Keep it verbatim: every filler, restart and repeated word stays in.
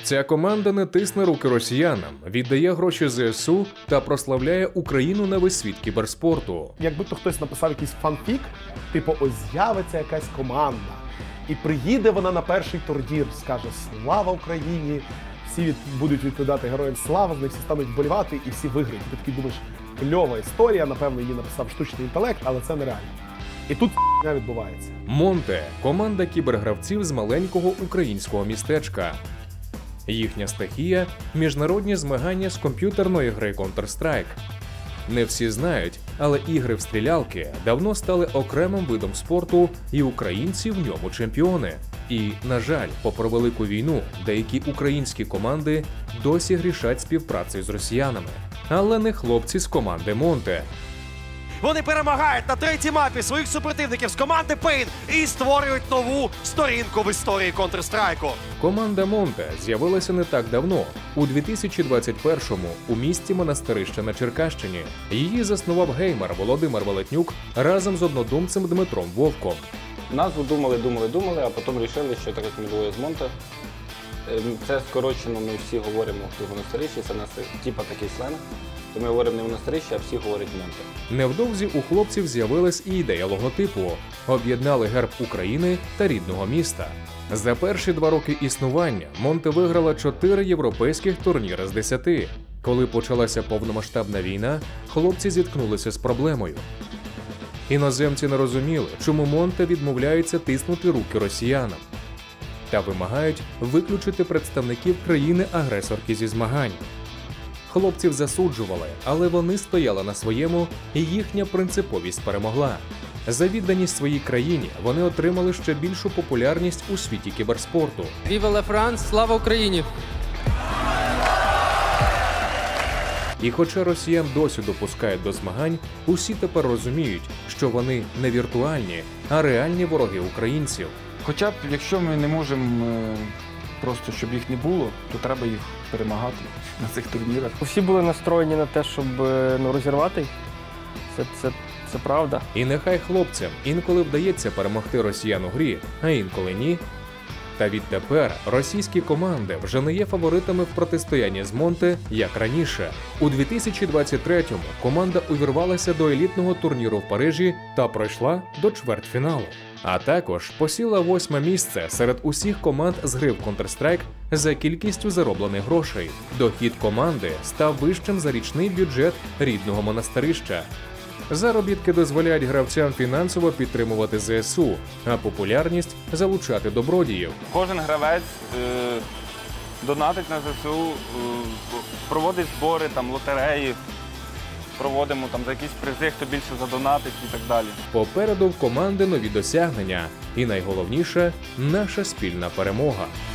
Ця команда не тисне руки росіянам, віддає гроші зе ес у та прославляє Україну на весь світ кіберспорту. Якби то хтось написав якийсь фанфік, типу ось з'явиться якась команда, і приїде вона на перший турнір, скаже «Слава Україні!», всі від, будуть відповідати героям слава, з них всі стануть вболівати і всі виграють. Ти такий думаєш, кльова історія, напевно, її написав штучний інтелект, але це нереально. І тут не відбувається. Монте – команда кібергравців з маленького українського містечка. Їхня стихія – міжнародні змагання з комп'ютерної гри Counter-Strike. Не всі знають, але ігри в стрілялки давно стали окремим видом спорту, і українці в ньому чемпіони. І, на жаль, попри велику війну, деякі українські команди досі грішать співпрацею з росіянами. Але не хлопці з команди Монте. Вони перемагають на третій мапі своїх супротивників з команди Pain і створюють нову сторінку в історії Counter-Strike. Команда Монте з'явилася не так давно, у дві тисячі двадцять першому у місті Монастирище на Черкащині. Її заснував геймер Володимир Велетнюк разом з однодумцем Дмитром Вовком. Назву думали, думали, думали, а потім вирішили, що так як ми двоє з Монте. Це скорочено, ми всі говоримо, хто в Монастирищі, це у нас типа такий сленг. То ми говоримо не Монастирище, а всі говорять Монте. Невдовзі у хлопців з'явилась і ідея логотипу. Об'єднали герб України та рідного міста. За перші два роки існування Монте виграла чотири європейських турніри з десяти. Коли почалася повномасштабна війна, хлопці зіткнулися з проблемою. Іноземці не розуміли, чому Монте відмовляється тиснути руки росіянам. Та вимагають виключити представників країни-агресорки зі змагань. Хлопців засуджували, але вони стояли на своєму, і їхня принциповість перемогла. За відданість своїй країні вони отримали ще більшу популярність у світі кіберспорту. Vive la France! Слава Україні! І хоча росіян досі допускають до змагань, усі тепер розуміють, що вони не віртуальні, а реальні вороги українців. Хоча б, якщо ми не можемо просто, щоб їх не було, то треба їх перемагати на цих турнірах. Всі були настроєні на те, щоб ну, розірвати. Це, це, це правда. І нехай хлопцям інколи вдається перемогти росіян у грі, а інколи ні. Та відтепер російські команди вже не є фаворитами в протистоянні з Монте, як раніше. У дві тисячі двадцять третьому команда увірвалася до елітного турніру в Парижі та пройшла до чвертьфіналу. А також посіла восьме місце серед усіх команд з гри в Counter-Strike за кількістю зароблених грошей. Дохід команди став вищим за річний бюджет рідного Монастирища. Заробітки дозволяють гравцям фінансово підтримувати зе ес у, а популярність – залучати добродіїв. Кожен гравець е, донатить на зе ес у, е, проводить збори, там, лотереї, проводимо там, за якісь призи, хто більше задонатить і так далі. Попереду в команди нові досягнення і найголовніше – наша спільна перемога.